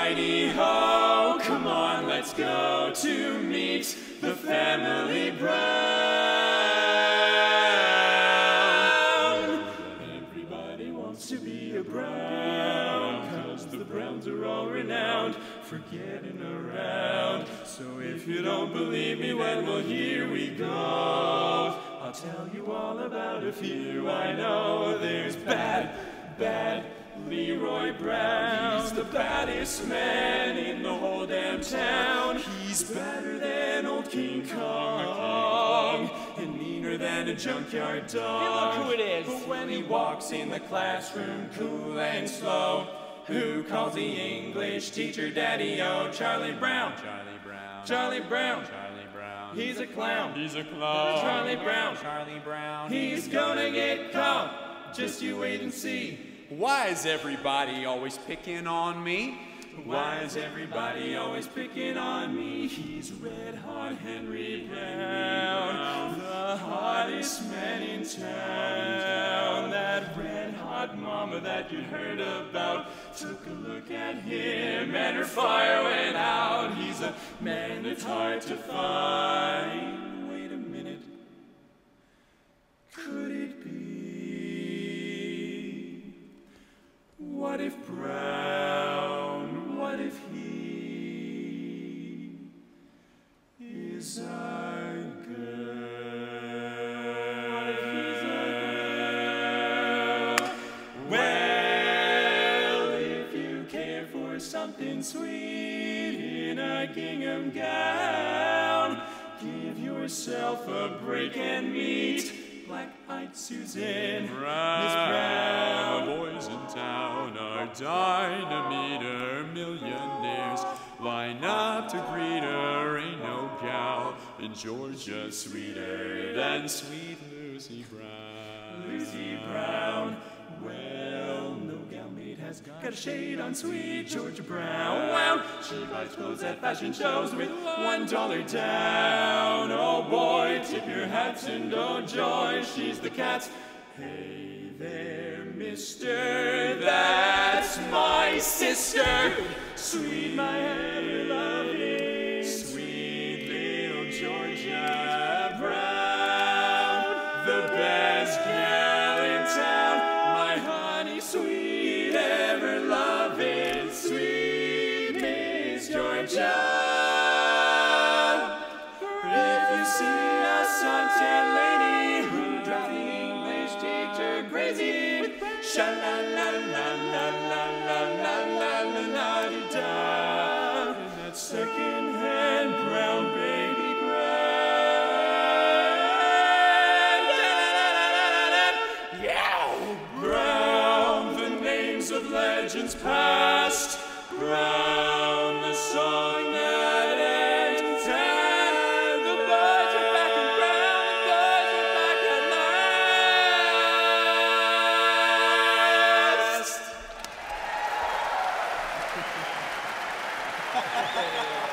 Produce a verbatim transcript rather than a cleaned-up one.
righty-ho, come on, let's go to meet the family Brown. Everybody wants to be a Brown, 'cause the Browns are all renowned for getting around. So if you don't believe me, well, here we go. I'll tell you all about a few I know. There's bad, bad Leroy Brown. He's the baddest man in the whole damn town. He's better than old King Kong, and meaner than a junkyard dog. Hey, look who it is. But when he walks in the classroom, cool and slow, who calls the English teacher Daddy-O? Charlie Brown. Charlie Brown. Charlie Brown. Charlie Brown. He's a clown. He's a clown. Charlie Brown. Charlie Brown. He's gonna get caught. Just you wait and see. Why is everybody always picking on me? Why is everybody always picking on me? He's Red Hot Henry Brown, the hottest man in town. That red hot mama that you heard about took a look at him and her fire went out. He's a man that's hard to find. Wait a minute. Could it be? What if Brown, what if he is a girl? What if he's a girl? Well, if you care for something sweet in a gingham gown, give yourself a break and meet Black-eyed Susan Brown. Miss Brown. The boys in town are dying to meet her. Millionaires line up to greet her. Ain't no gal in Georgia sweeter than sweet Lucy Brown. Lucy Brown. Well, no gal maid has got a shade on sweet Georgia Brown. Wow. She buys clothes at fashion shows with one dollar down. Oh boy, tip your hats and don't joy. She's the cat's. Hey there, mister, that's my sister. Sweet my ever loving, sweet little Georgia Brown, the best gal in town, my honey sweet ever loving, sweet Miss Georgia. If you see a suntan lady who drives the English teacher crazy, sha la la la la la la la la la la da. And that second-hand brown baby Brown. Yeah, Brown, the names of legends past. Brown, the song that ends. And the boys are back in Brown. The boys are back at last.